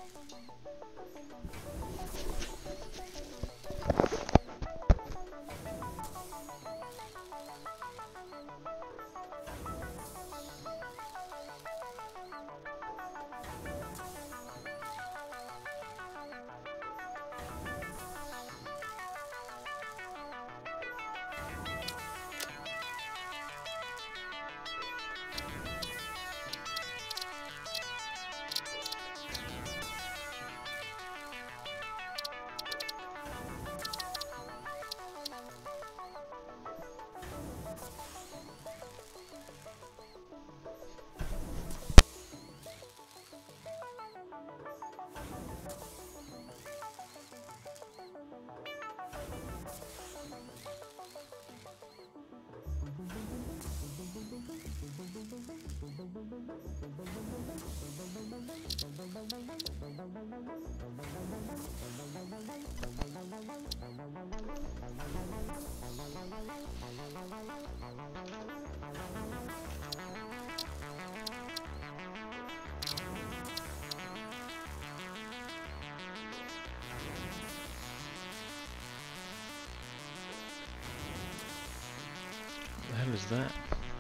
The hell is that?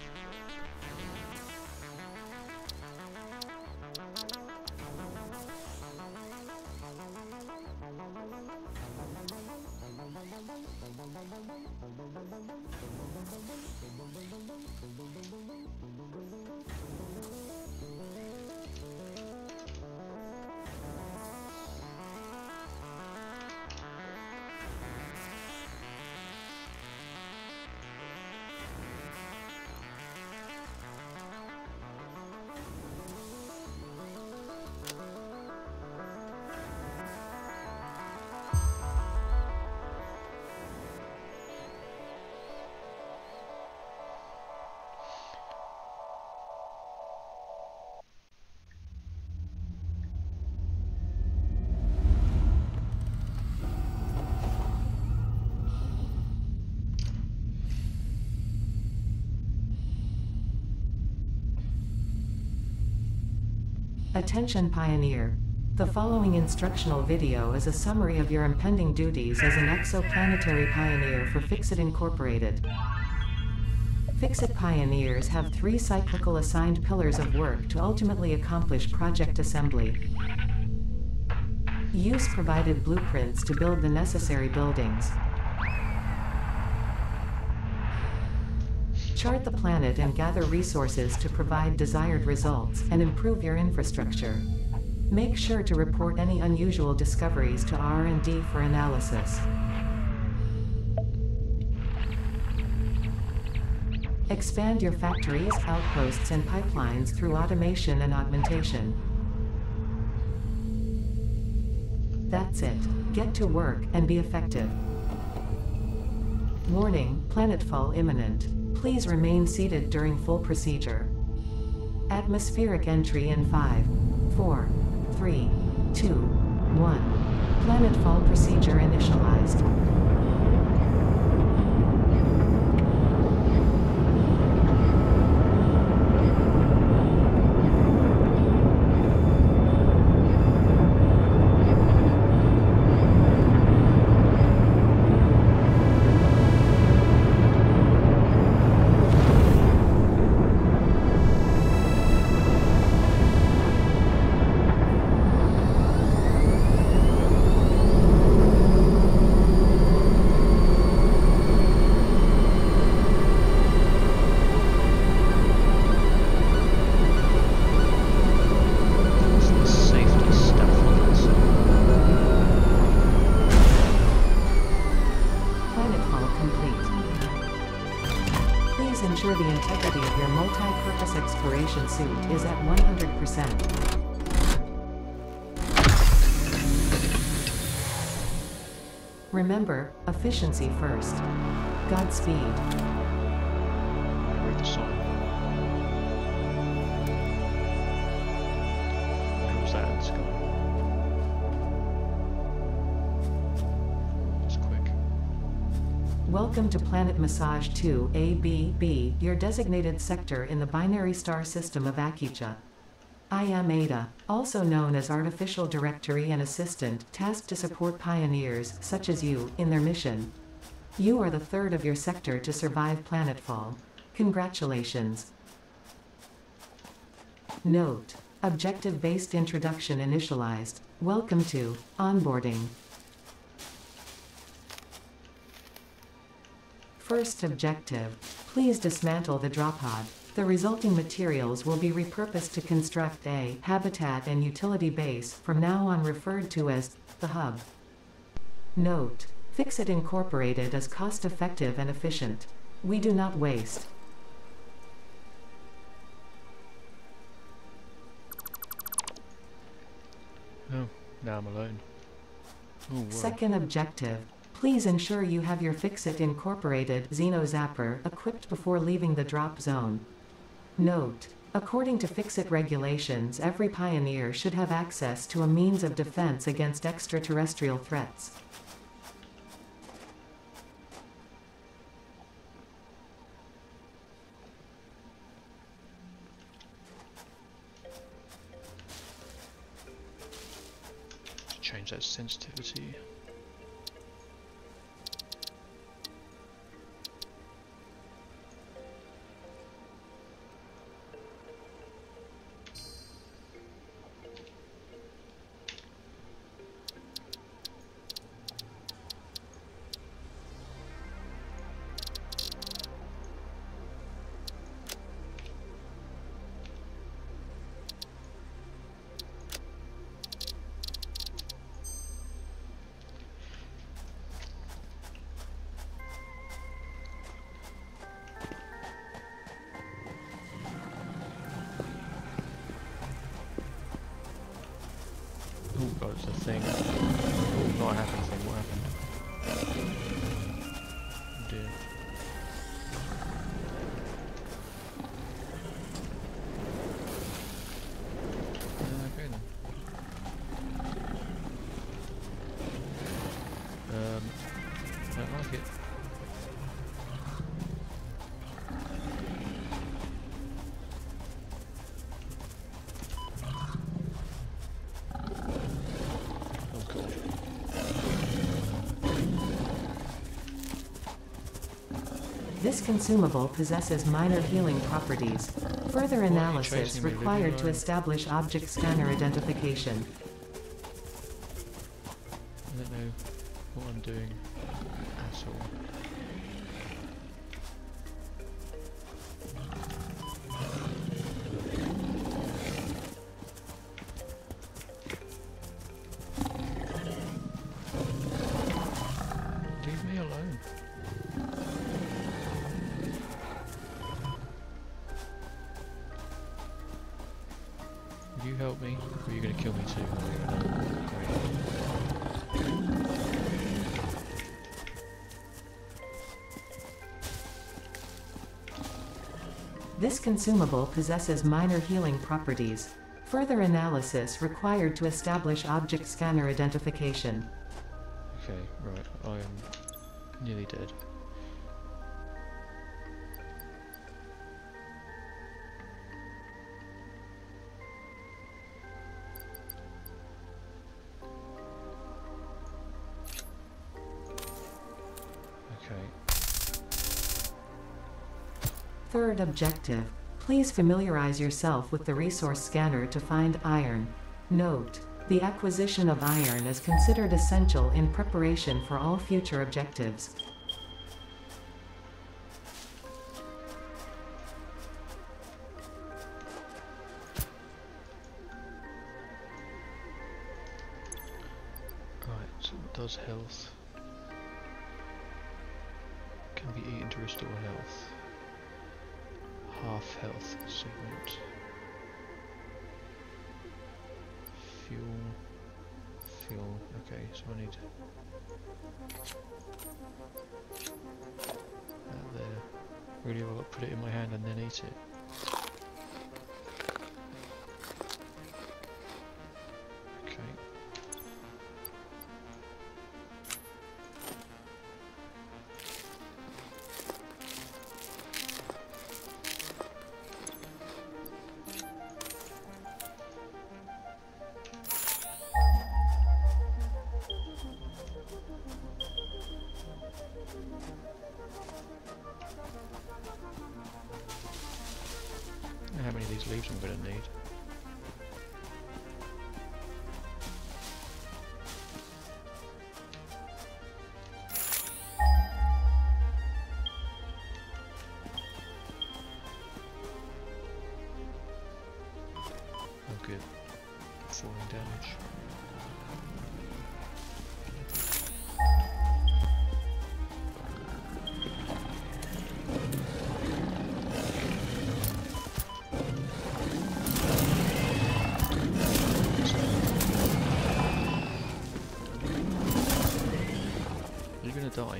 Attention Pioneer. The following instructional video is a summary of your impending duties as an exoplanetary pioneer for Fixit Incorporated. Fixit pioneers have 3 cyclical assigned pillars of work to ultimately accomplish project assembly. Use provided blueprints to build the necessary buildings. Chart the planet and gather resources to provide desired results and improve your infrastructure. Make sure to report any unusual discoveries to R&D for analysis. Expand your factories, outposts, and pipelines through automation and augmentation. That's it. Get to work and be effective. Warning, planetfall imminent. Please remain seated during full procedure. Atmospheric entry in 5, 4, 3, 2, 1. Planetfall procedure initialized. Ensure the integrity of your multi-purpose exploration suit is at 100%. Remember, efficiency first. Godspeed. Read the song. Who's that in the sky? Welcome to Planet Massage 2 ABB, your designated sector in the binary star system of Akicha. I am Ada, also known as Artificial Directory and Assistant, tasked to support pioneers, such as you, in their mission. You are the third of your sector to survive planetfall. Congratulations. Note: objective-based introduction initialized. Welcome to onboarding. First objective: please dismantle the drop pod. The resulting materials will be repurposed to construct a habitat and utility base, from now on referred to as the hub. Note: Fixit Incorporated is cost-effective and efficient. We do not waste. Oh, now I'm alone. Oh, whoa. Second objective: please ensure you have your Fixit Incorporated Xenozapper equipped before leaving the drop zone. Note: according to Fixit regulations, every pioneer should have access to a means of defense against extraterrestrial threats. Change that sensitivity. Oh god, it's a thing. Oh, not a happy thing. What happened? Oh dear. Okay then. I don't like it. This consumable possesses minor healing properties. Further analysis required to establish object scanner identification. I don't know what I'm doing at all. Leave me alone. Will you help me? Or are you going to kill me too? Great. This consumable possesses minor healing properties. Further analysis required to establish object scanner identification. Okay, right. I am nearly dead. Third objective: please familiarize yourself with the resource scanner to find iron. Note: the acquisition of iron is considered essential in preparation for all future objectives. Right, so what does health? Can be eaten to restore health. Half health segment. Fuel. Okay, so I need that there. Really, I've got to put it in my hand and then eat it. Okay. these leaves I'm going to need. Oh good. Falling damage. You're gonna die.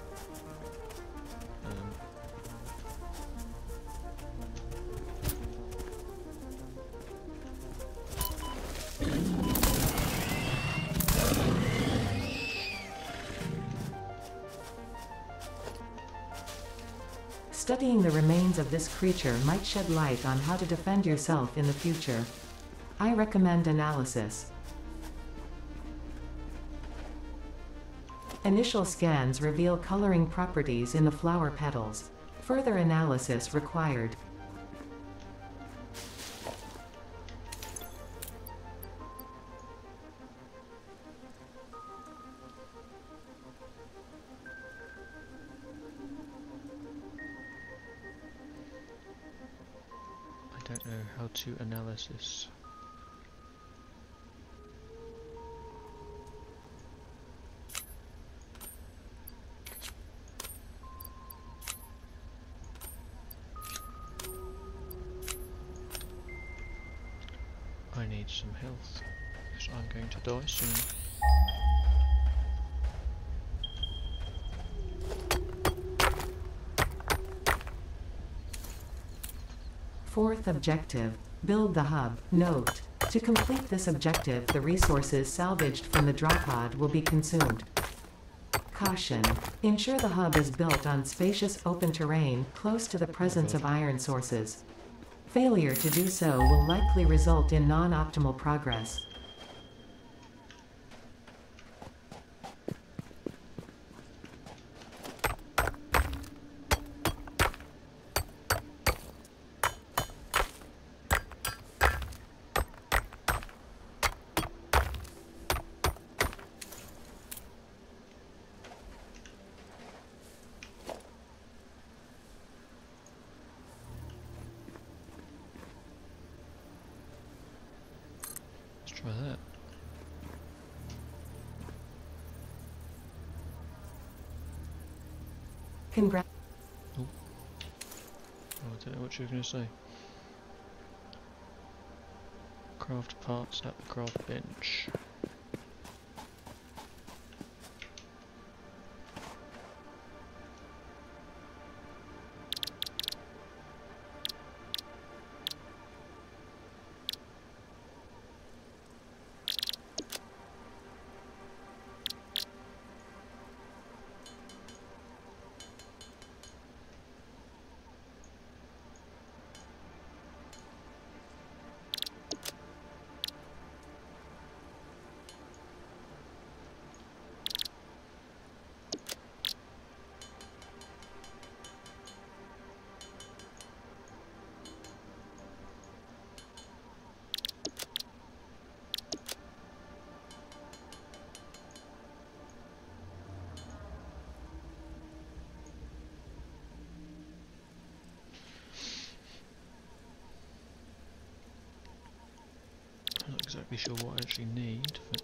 Studying the remains of this creature might shed light on how to defend yourself in the future. I recommend analysis. Initial scans reveal coloring properties in the flower petals. Further analysis required. I don't know how to analysis. I need some health, because I'm going to die soon. Fourth objective, build the hub. Note: to complete this objective, the resources salvaged from the drop pod will be consumed. Caution: ensure the hub is built on spacious open terrain close to the presence of iron sources. Failure to do so will likely result in non-optimal progress. Try that. Congrats. Oh, I don't know what you were going to say. Craft parts at the craft bench. I'm not exactly sure what I actually need, but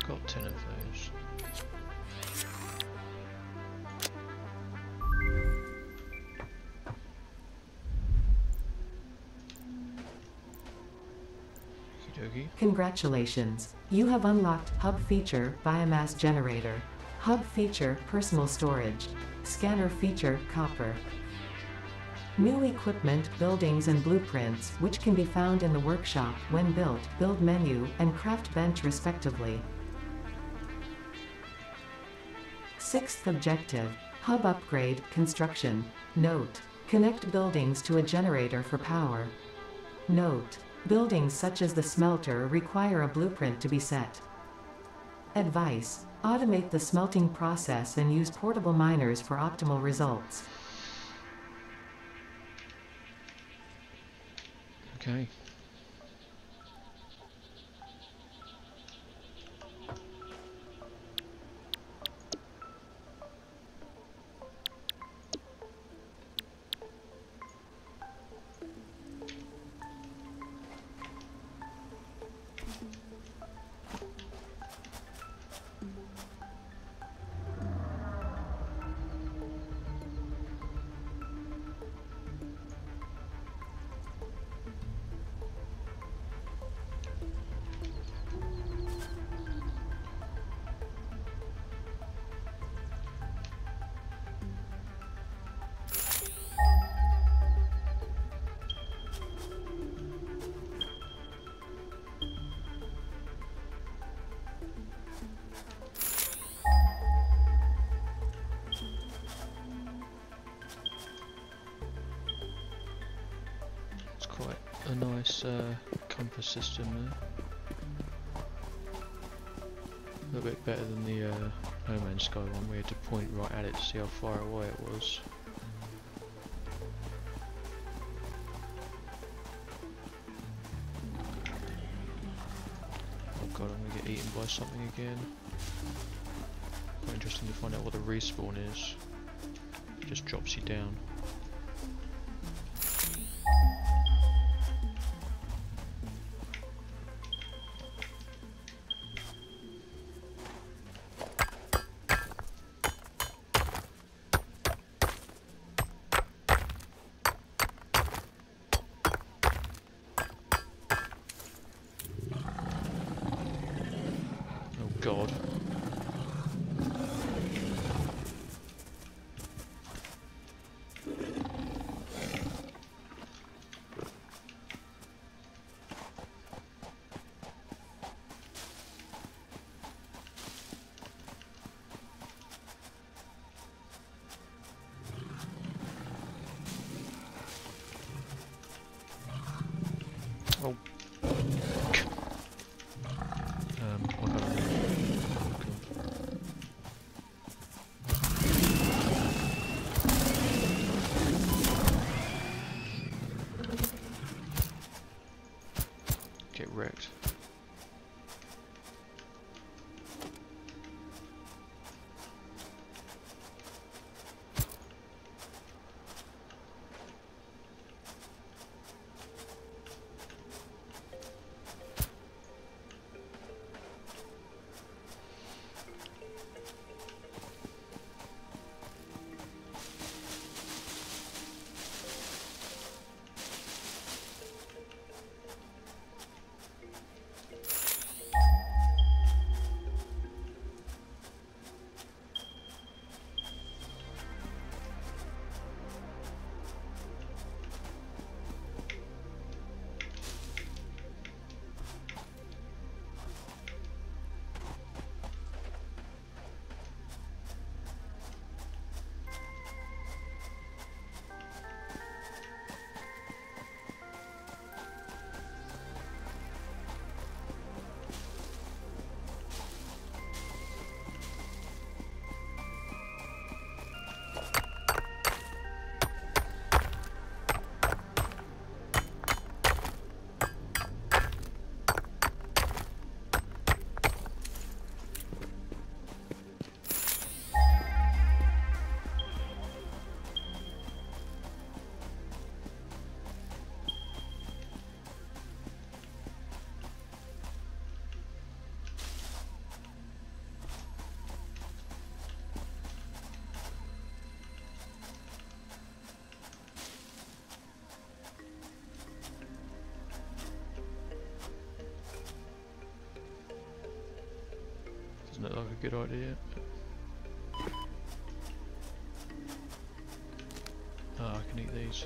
Got 10 of those. Okey-dokey. Congratulations! You have unlocked Hub Feature Biomass Generator. Hub Feature Personal Storage. Scanner Feature Copper. New equipment, buildings and blueprints, which can be found in the workshop when built, build menu, and craft bench respectively. Sixth objective, Hub Upgrade, Construction. Note: connect buildings to a generator for power. Note: buildings such as the smelter require a blueprint to be set. Advice: automate the smelting process and use portable miners for optimal results. Okay. Quite a nice compass system there. A little bit better than the No Man's Sky one. We had to point right at it to see how far away it was. Oh god, I'm gonna get eaten by something again. Quite interesting to find out what the respawn is. It just drops you down. God. Oh. What happened? Get wrecked. Doesn't look like a good idea. Ah, I can eat these.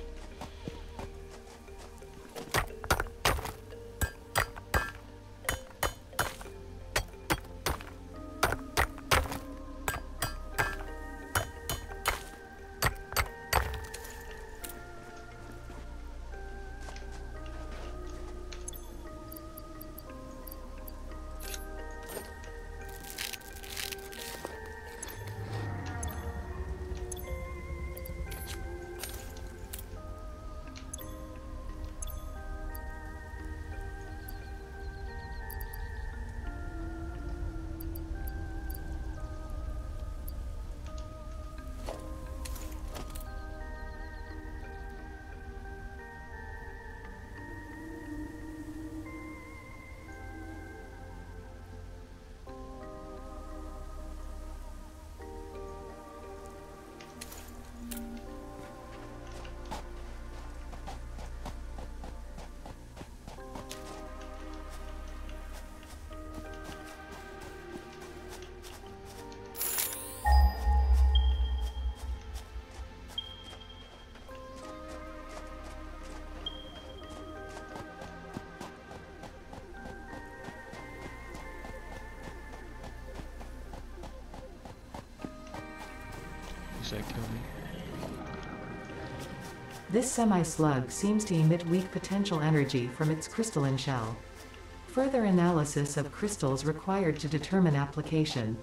Kill me. This semi-slug seems to emit weak potential energy from its crystalline shell. Further analysis of crystals required to determine application.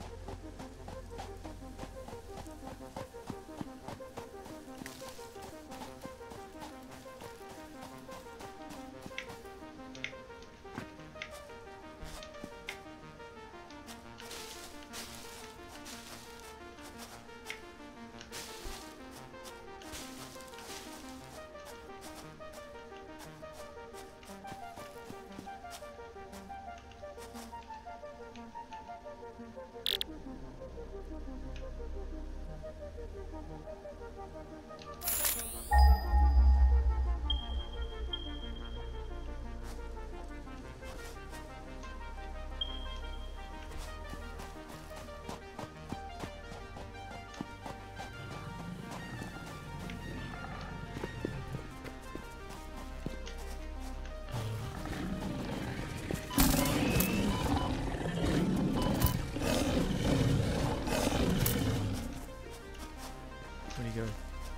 Where'd he go?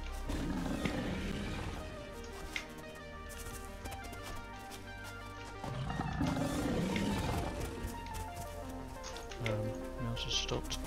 Mouse has stopped.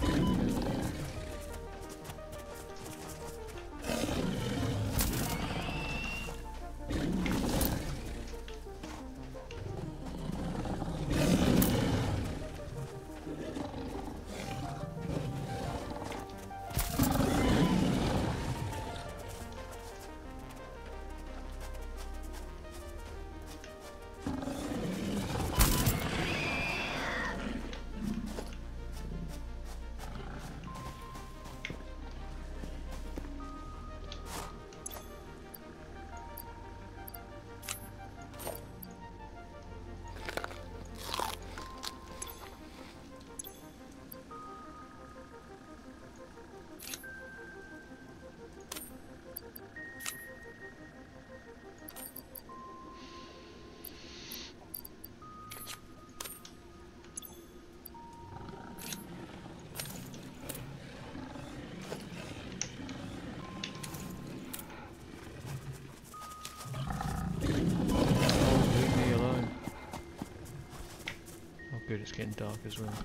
Good, it's getting dark as well.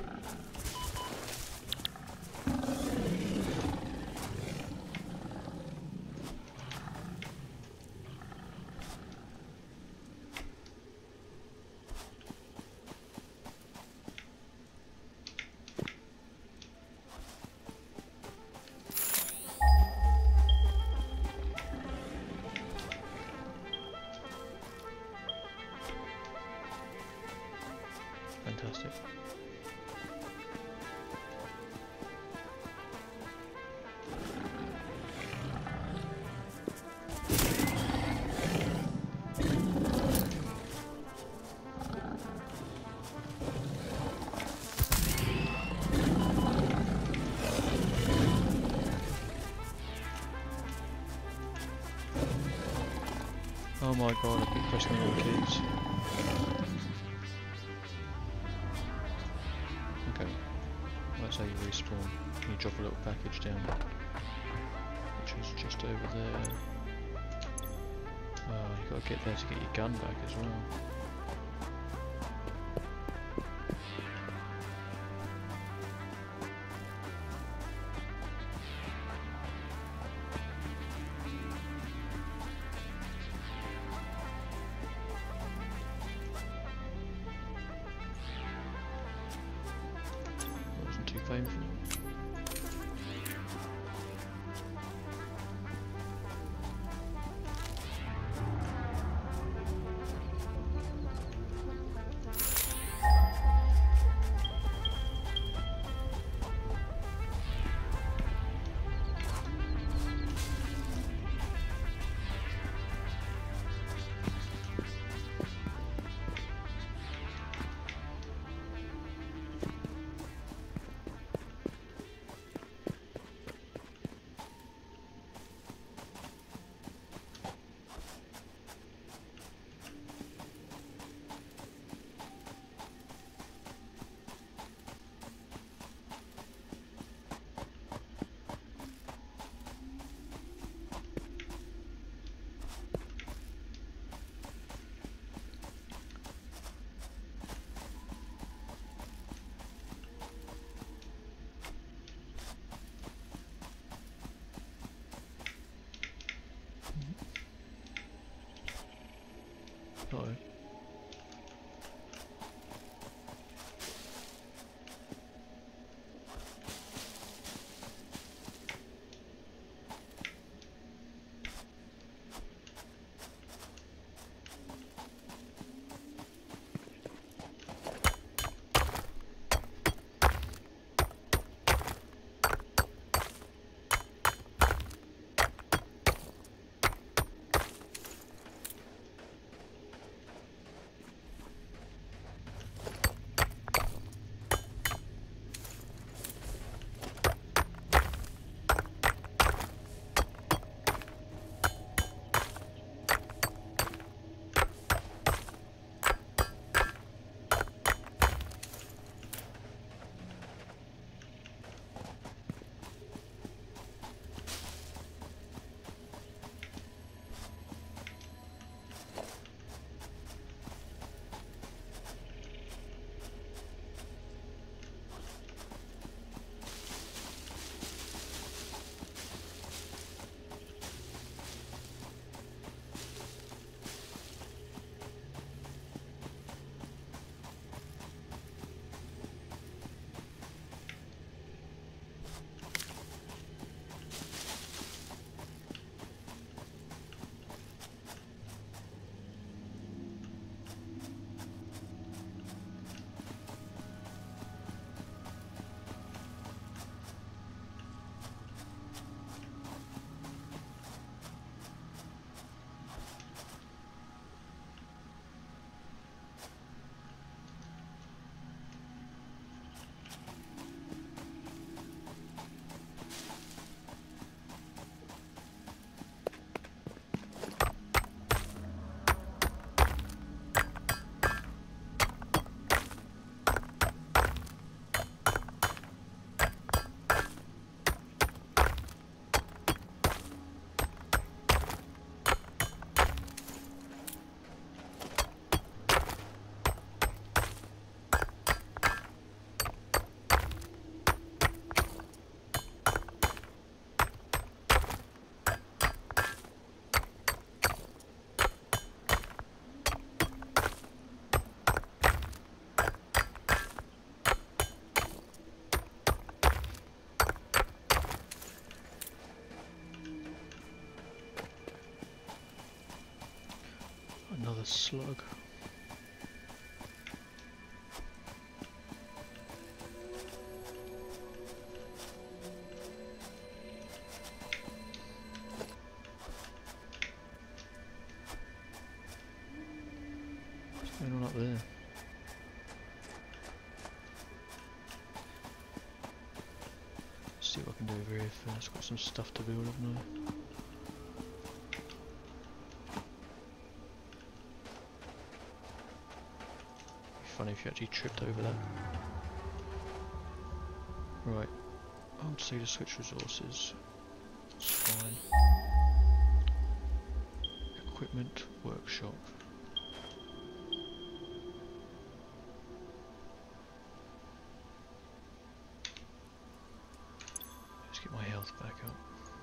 Fantastic. my god, I keep pressing the wrong keys. Okay, that's how you respawn. You drop a little package down, which is just over there. Oh, you gotta get there to get your gun back as well. Wasn't too painful. Uh-oh. Another slug. What's going on up there? See what I can do over here first. Got some stuff to build up now. funny if you actually tripped over that. Right. I would say to switch resources. That's fine. Equipment workshop. Let's get my health back up.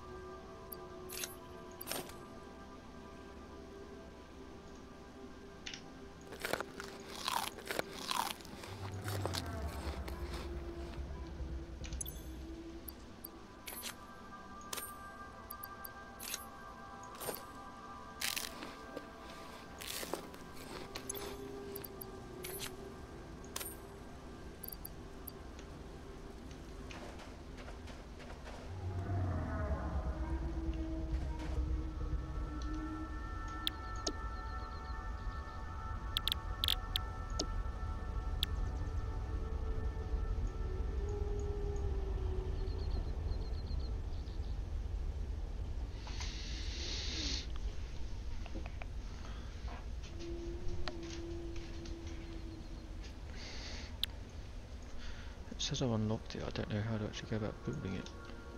It says I've unlocked it, I don't know how to actually go about building it.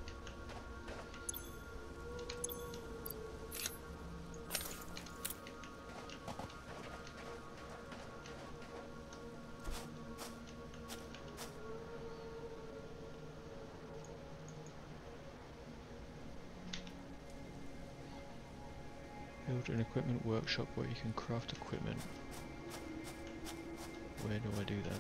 Build an equipment workshop where you can craft equipment. Where do I do that?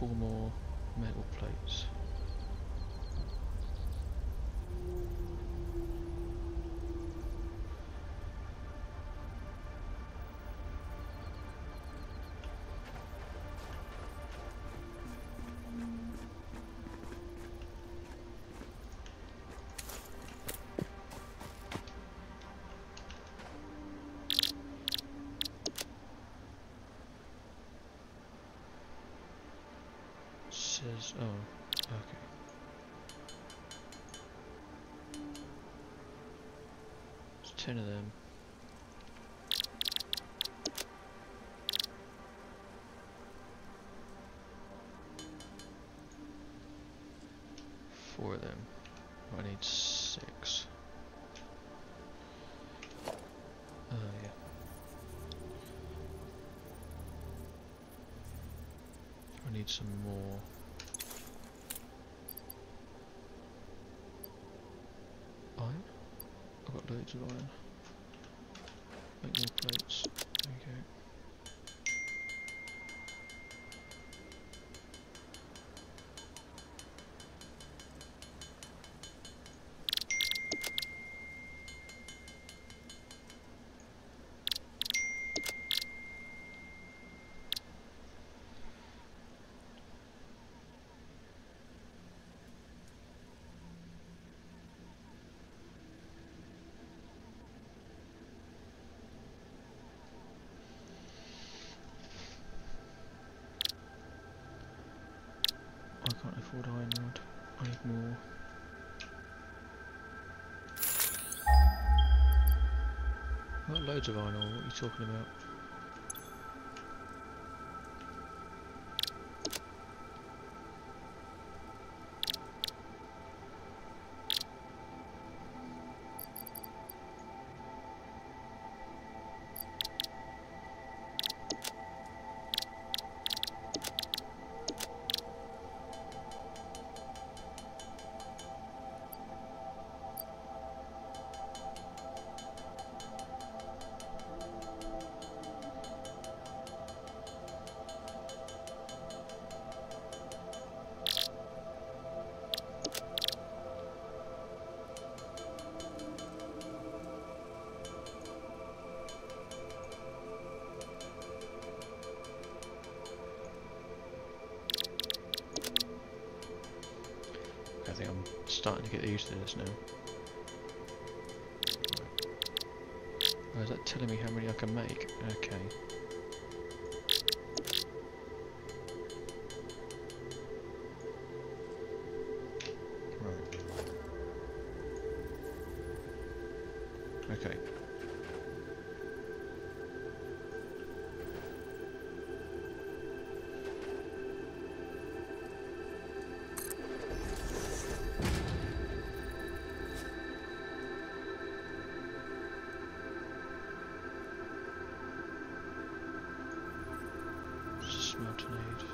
4 more metal plates. Says, oh, okay. There's 10 of them. Four of them. I need 6. Yeah. I need some more. Iron? I've got loads of iron. Make more plates. There you go. I can't afford iron rod. I need more. I've got loads of iron ore, what are you talking about? I think I'm starting to get used to this now. Oh, is that telling me how many I can make? Okay. Right. Okay. Smelter need.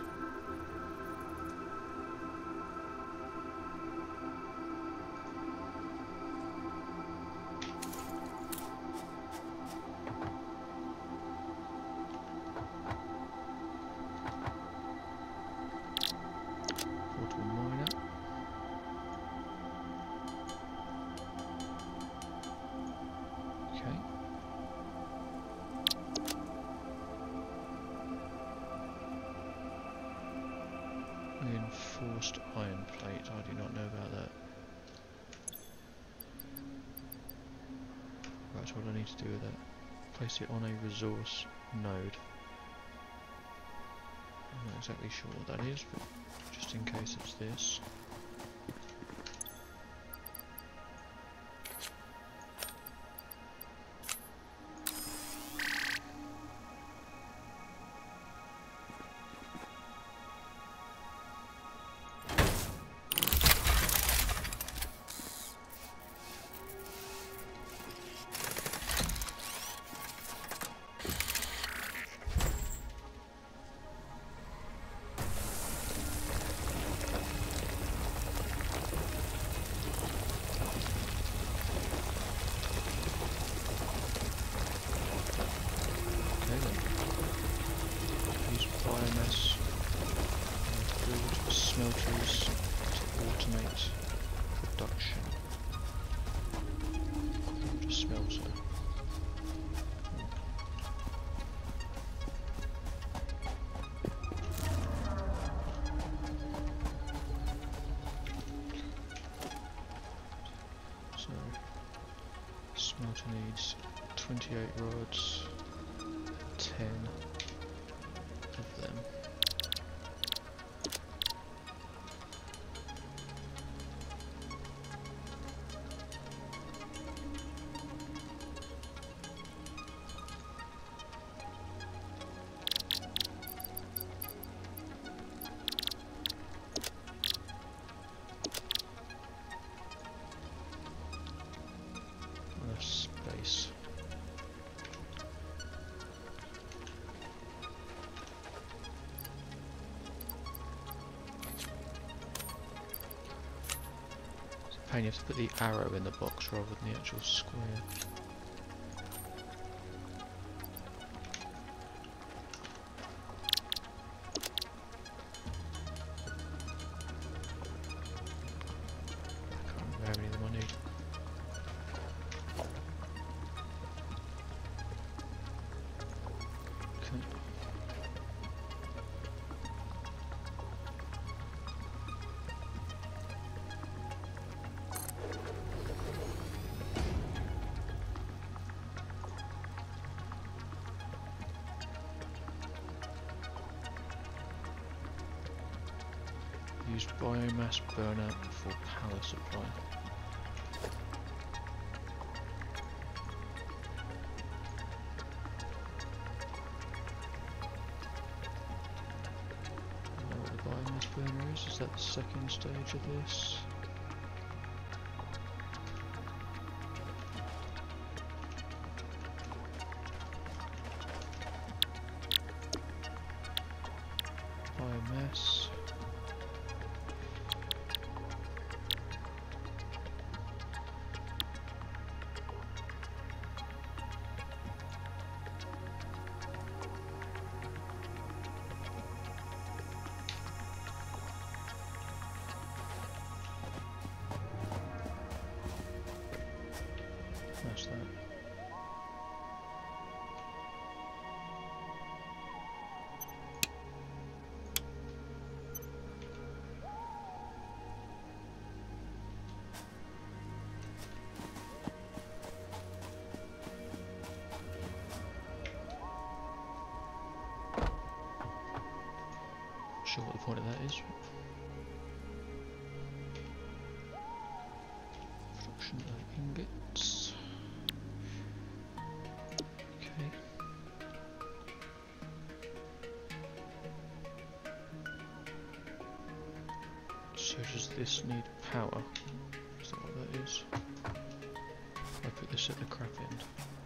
Portable miner. Okay. Reinforced iron plate, I do not know about that. Right, so what do I need to do with that? Place it on a resource node. I'm not exactly sure what that is, but just in case it's this. smelters to automate production. Just smelter. So smelter needs 28 rods, 10 of them. Space. It's a pain, you have to put the arrow in the box rather than the actual square. I can't remember how many of them I need. Use biomass burner for power supply. I know what the biomass burner is that the second stage of this? Biomass. That's that. Not sure what the point of that is. Production of ingots. Okay. So does this need power? Is that what that is? I put this at the crap end.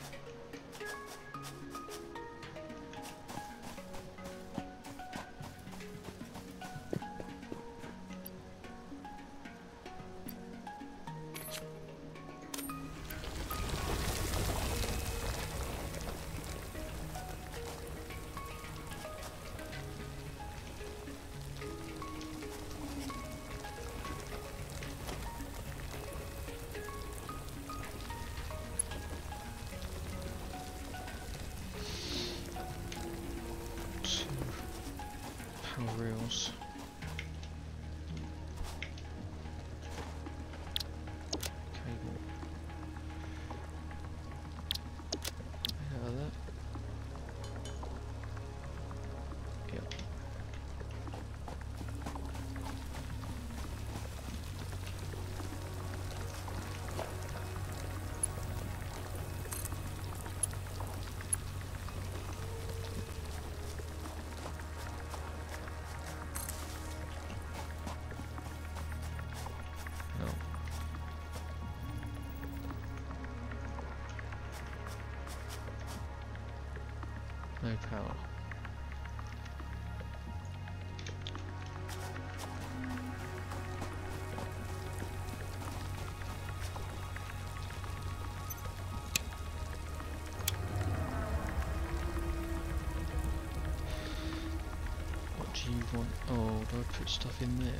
Power rails. Cable. Out of that. Yep. No power. What do you one. Oh, do I put stuff in there?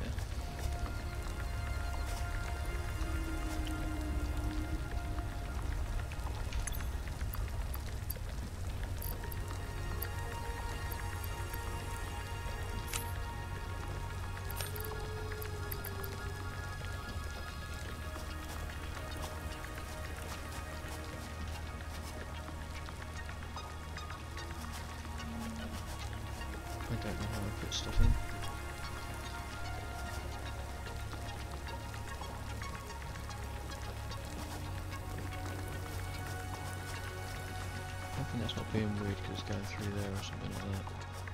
I don't know how I put stuff in. I think that's not being weird because it's going through there or something like that.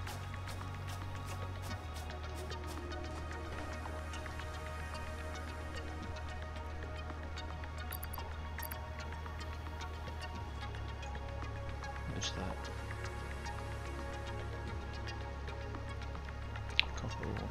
What's that? Copper ore.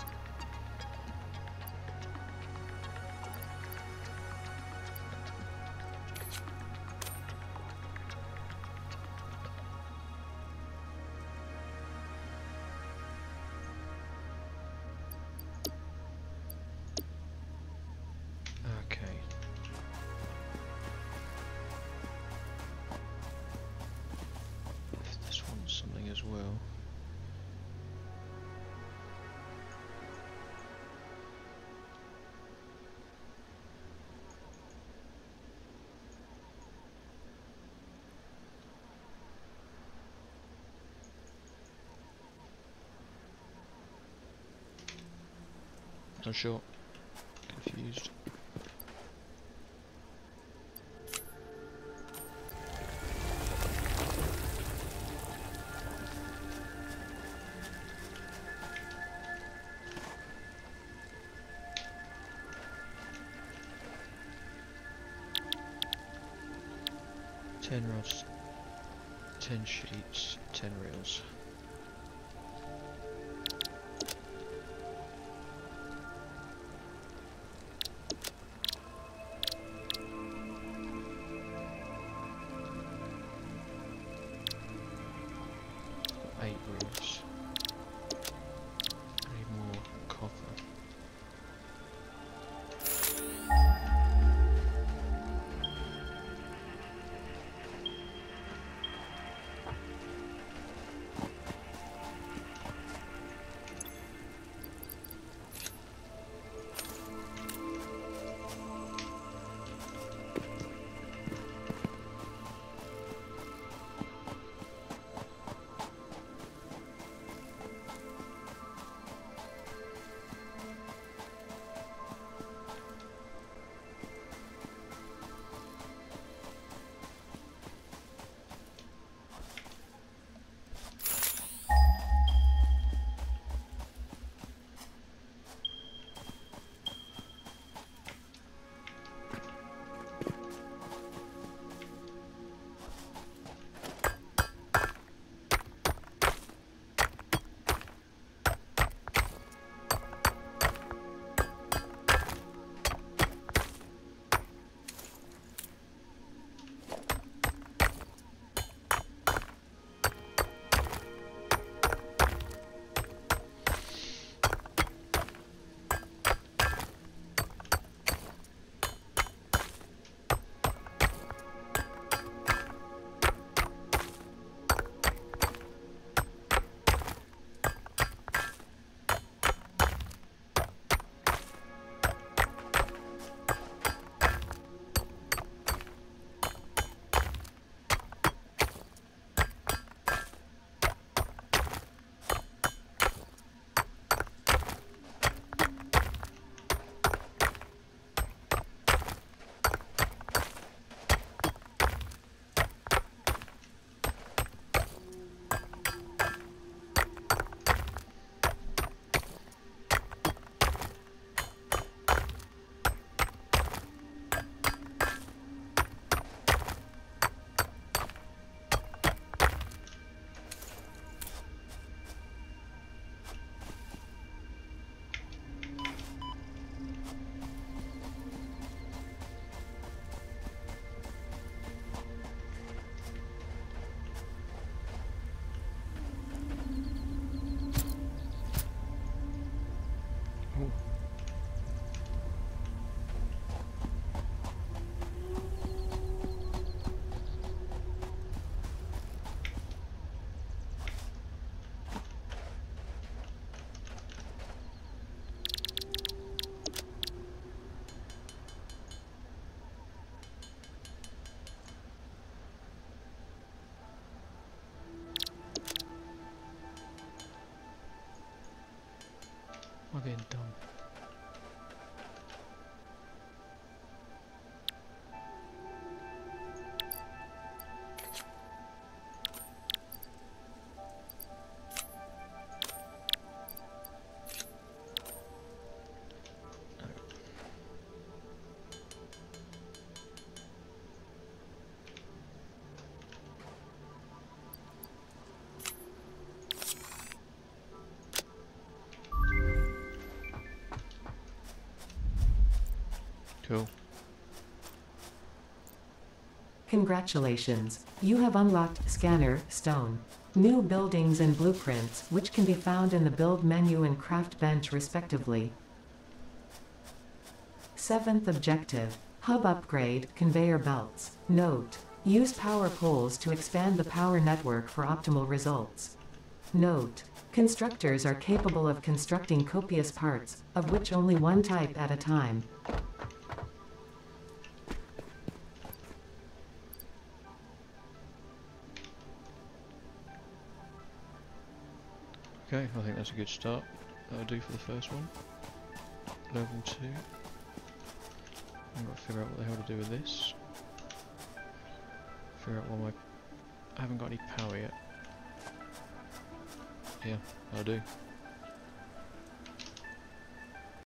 Okay. If this wants something as well. Not sure. Confused. Ten rods, 10 sheets, 10 reels. Got 8 reels. I need more copper. I'm getting dumb. Cool. Congratulations, you have unlocked Scanner Stone. New buildings and blueprints, which can be found in the Build menu and Craft bench respectively. 7th objective, Hub Upgrade, Conveyor Belts. Note: use power poles to expand the power network for optimal results. Note: constructors are capable of constructing copious parts, of which only one type at a time. Okay, I think that's a good start. That'll do for the first one. Level 2. I've got to figure out what the hell to do with this. Figure out why I haven't got any power yet. Yeah, that'll do.